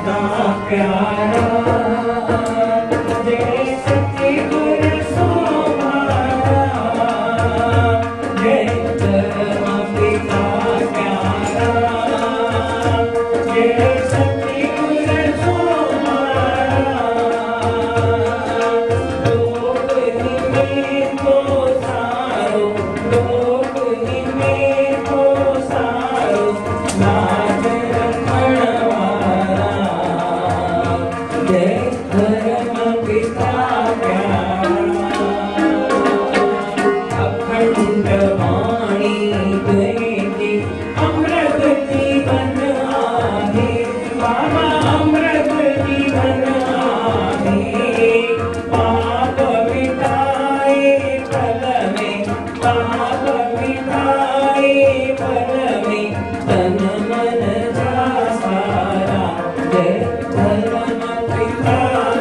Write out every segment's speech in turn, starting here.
पिता प्यारा जय सतगुर सोमारा जय धर्म पिता प्यारा जय सतगुर सोमारा लोक में को सारो लोक में को सारो नाज रखणवारा जय धर्म पिता प्यारा अखंड वाणी गई अमृत जीवन आहे बाबा अमृत जीवन आहे पाप मिटाए फल में पाप मिटाए फल में तन मन जा सारा जय धर्म पिता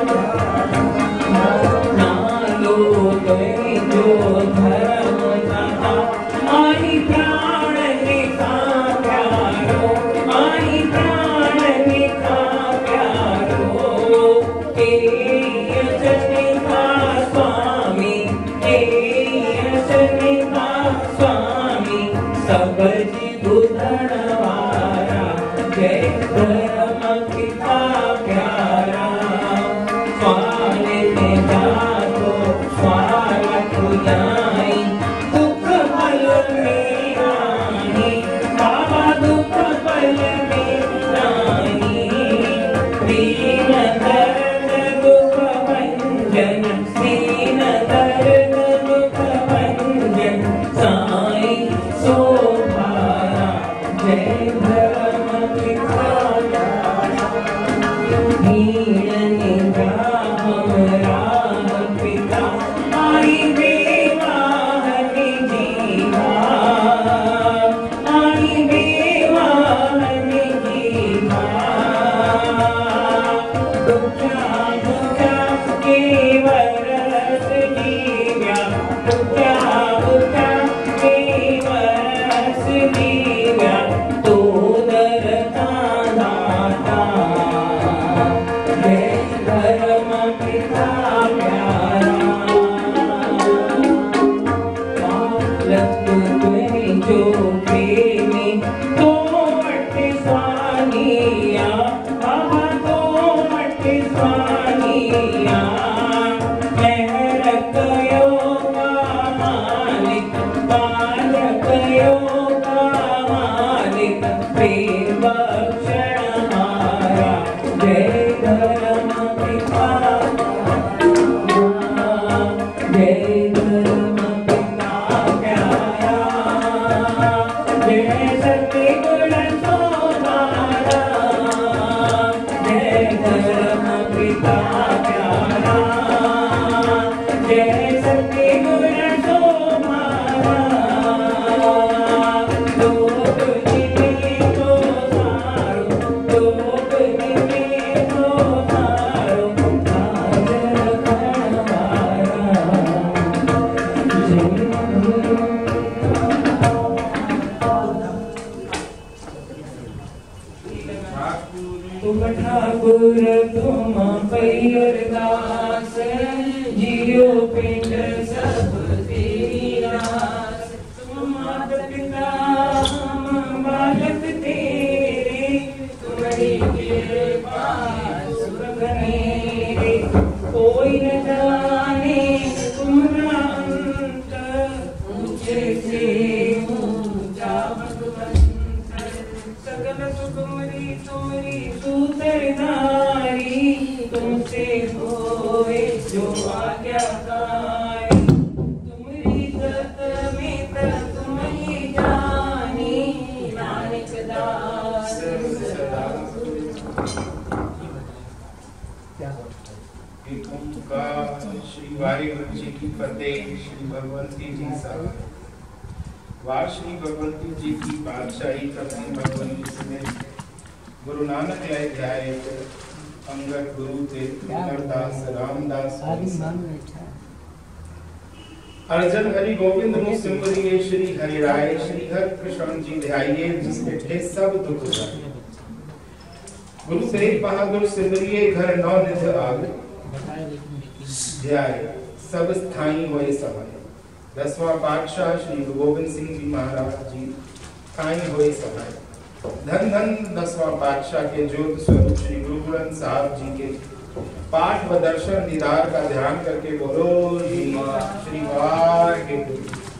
नालो गए जो धर्म कहा आई प्राण निका प्यारो आई प्राण निका प्यारो जनिका स्वामी जनिका स्वामी सब जीव धनवारा जय धर्म पिता प्यारा स्वामी में जातो स्वागत जाई दुख पल में रानी बाबा दुख पल में रानी दीन दर्द दुख भंजन दीन दर्द दुख भंजन साई सोभारा जय धर्म पिता भीड़ निगाह हमरा पिता आई देवा हरि जीवा आई देवा हरि जीवा दुखा दुखा के वरस जीव्या दुखा दुखा के वरस जीव्या तो दरता दाता जय धर्म पिता प्यारा बालक तुम जो प्रेमी तो मट स्वानिया बाबा तो मट स्वानिया मेहर कयो मालिक बालक योगा मालिक प्रेम बख्शण हारा जय धर्म पिता जय धर्म पिता प्यारा जय सतगुर सोमारा जय धर्म पिता प्यारा जय सतगुर सोमारा लोक में को सारो लोक में को सारो नाज रखणवारा तुम ठाकुर तुम पैर दास जियो पिंड सब तेरास तुम मात पिता हम बालक तेरे तुम्हारी कृपा सुख मेरे कोई न जाने तुम्हारा अंत ऊंचे से ऊंचा भगवंत सकल सुख तुम्हारी तुम्हारी सूत्रधारी तुमसे होए जो आज्ञाकारी तुम्हारी दत्त में तुम ही जानी नानक दास सदा श्री वारिवृत जी की फतेह। श्री भगवंती जी साहब वार श्री भगवंती जी की पातशाही प्रथम भगवंती समेत गुरु नानक लय ध्याय अंगद गुरु तेग नरदास रामदास अर्जन हरि गोविंद मुख सिमरिए श्री हरि राय श्री हर कृष्ण जी ध्याइए जिसके सब दुख जाए। गुरु तेग बहादुर सिमरिये घर नौ निध आग ध्याय सब स्थाई हुए समय। 10वां पातशाह श्री गुरु गोबिंद सिंह जी महाराज जी स्थाई हुए समय। धन धन 10वां पातशाह के ज्योत स्वरूप श्री गुरु ग्रंथ साहब जी के पाठ व दर्शन दीदार का ध्यान करके बोलो जी श्री वाहिगुरु।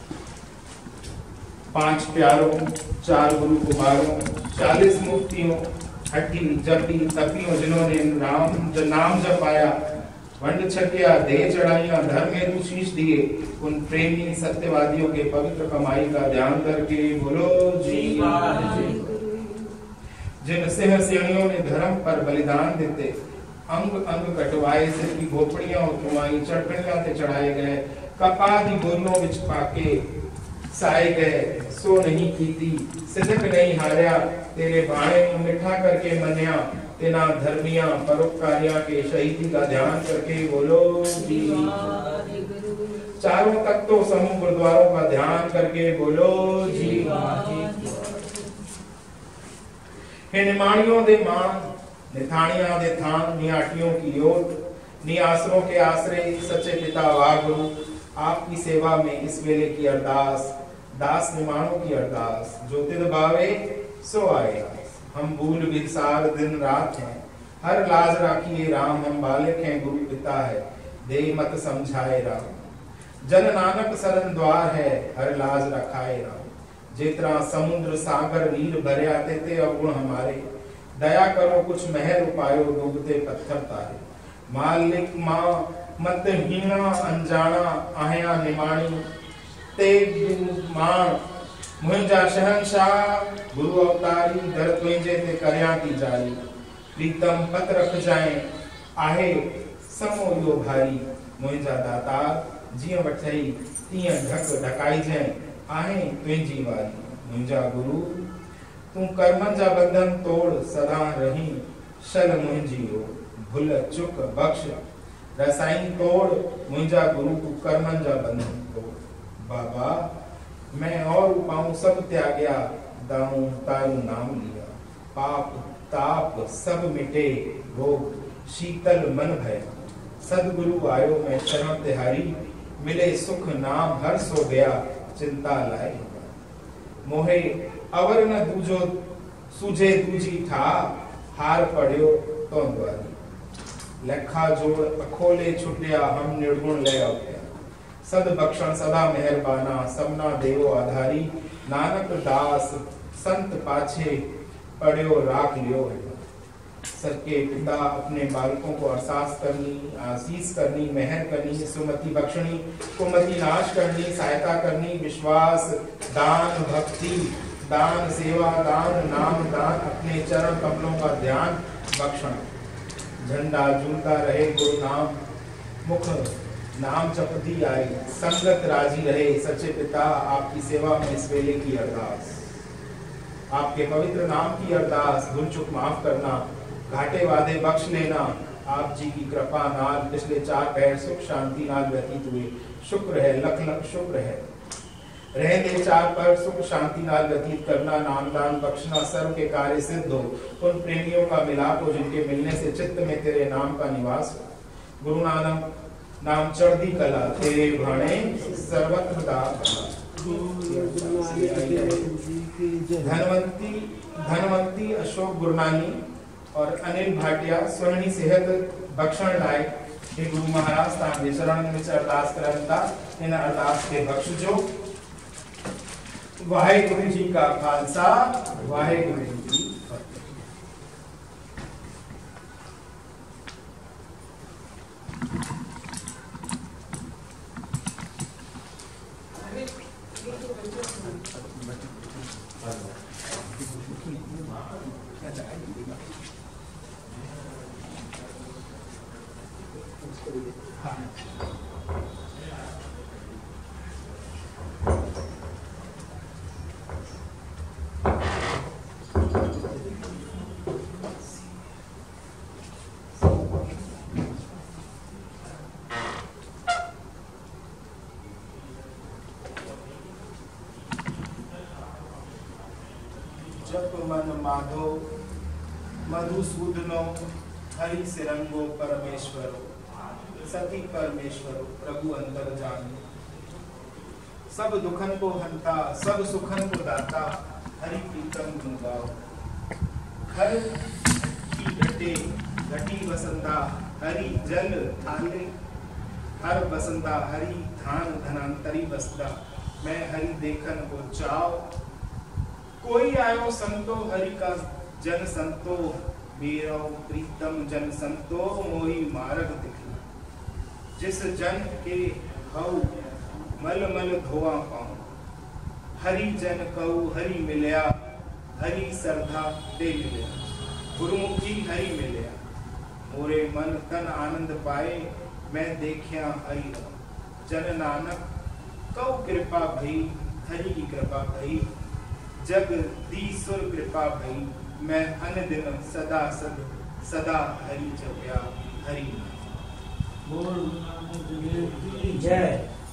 5 प्यारों, 4 गुरु कुमारों, 40 मुफ्तियों, हड्डी जपी तपियों जिन्होंने नाम जपाया, वंड छकिया, देह चढ़ाइया, धर्म हेतु शीश दिए, उन प्रेमी सत्यवादियों के पवित्र कमाई का ध्यान करके बोलो जी। जिन सिंह सिंहियों ने धर्म पर बलिदान देते, अंग अंग कटवाए, सिर की गोपड़ियां उतरवाई, चढ़कणियां ते चढ़ाए गए, कपादी बोरियों विच पाके साए गए, सो नहीं कीती सिदक नहीं हारिया, तेरे बाणे मिठा करके मनिया, तेना धर्मिया परोपकारिया के शहीदी का ध्यान करके बोलो जी। चारों तख्तों समूह गुरुद्वारों का ध्यान करके बोलो जी। हे निमाणियों दे मान, निथाणियां दे थान, नियाटियों की ओट, नियासरों के आसरे, सच्चे पिता वागुरु, आपकी सेवा में इस वेले की अरदास, दास निमाणों की अरदास, जो तिद बावे सो आए। हम भूल विसार दिन रात हैं, हर लाज राखिए राम, हम बालक हैं गुरु पिता है, दे मत समझाए राम। जन नानक सरन द्वार है, हर लाज रखाए राम। जेतरा समुद्र सागर नीर भरया, तेते अवगुण हमारे, दया करो कुछ महर उपायो, डूबते पत्थर तारे। मालिक माँ मत हीना अनजाना, आहया निमाणी ते मान, मुंहिंजा शहंशाह गुरु अवतारी, दर तुंहिंजे ते करियां थी जारी। प्रीतम पत रख जाए आहे समो इहो भारी, मुंहिंजा दातार जीअं वठई तीअं ढक ढकाई जाए, आहे तुंहिंजी वारी। मुंहिंजा गुरु तूं कर्मनि जा बंधन तोड़, सदा रही शल मुंहिंजी ओर, भुल चुक बख्श रसाई तोड़, मुंहिंजा गुरु तूं कर्मनि जा बंधन तोड़। बाबा मैं और पाऊं सब त्याग्या, दाऊं तारू नाम लिया, पाप ताप सब मिटे, रोग शीतल मन भया। सदगुरु आयो मैं शरण तिहारी, मिले सुख नाम हर सो गया, चिंता लाए मोहे अवर न दूजो सूझे दूजी ठा, हार पड़ियो तो द्वारी। लेखा जोड़ अखोले छुटिया, हम निर्गुण ले आया, सद बख्शण सदा मेहरबाना, सबना देवो आधारी। नानक दास संत पाछे पढ़ियो राख लियो। सच्चे पिता अपने बालकों को अरसास करनी, आशीष करनी, मेहर करनी, सुमति बख्शनी, कुमति नाश करनी, सहायता करनी, विश्वास दान, भक्ति दान, सेवा दान, नाम दान, अपने चरण कमलों का ध्यान बख्शण। झंडा झूलता रहे गुरु नाम, मुख नाम जपती आई, संगत राजी रहे। सच्चे पिता आपकी सेवा में इस वेले की अरदास, आपके पवित्र नाम की अरदास, भूल चूक माफ करना, घाटे वादे बख्श लेना। आप जी की कृपा नाल पिछले 4 पहर सुख शांति नाल व्यतीत हुए, शुक्र है, लख लख शुक्र है। रहते 4 पहर सुख शांति नाल व्यतीत करना, नामदान बख्शना, सर्व के कार्य सिद्ध हो। उन प्रेमियों का मिलाप हो जिनके मिलने से चित्त में तेरे नाम का निवास हो। गुरु नानक नाम चढ़दी कला, तेरे भाणे सर्वत्र दाता। धनवंती अशोक गुरनानी और अनिल भाटिया स्वर्णी सेहत बख्शण लाए। हे गुरु महाराज तांगे चरण में अरदास करता, इन अरदास के बख्शजो। वाहेगुरु जी का खालसा, वाहेगुरु जी की फतेह। जप मन माधो मधुसूदनो हरि सिरंगो परमेश्वरो सती परमेश्वरो प्रभु अंतर जानो। सब दुखन को हंता सब सुखन को दाता हरि प्रीतम गुण गाओ। हर की घटे घटी बसंता हरि जल थाले हर बसंता हरि धान धनांतरी बसता मैं हरि देखन को चाओ। कोई आयो संतो हरि का जन संतो मेरो प्रीतम जन संतो मोहि मार्ग दिखला। जिस जन के हऊ मल मल धोआ पाऊं हरि जन कहू हरि मिलया हरि श्रद्धा दे मिलया। गुरुमुखी हरि मिलया मोरे मन तन आनंद पाए मैं देखिया हरि जन नानक कऊ कृपा भई हरि की कृपा भई जग दीसुर कृपा भई मैं अन दिन सदा सदा हरि जप्या हरि। जय।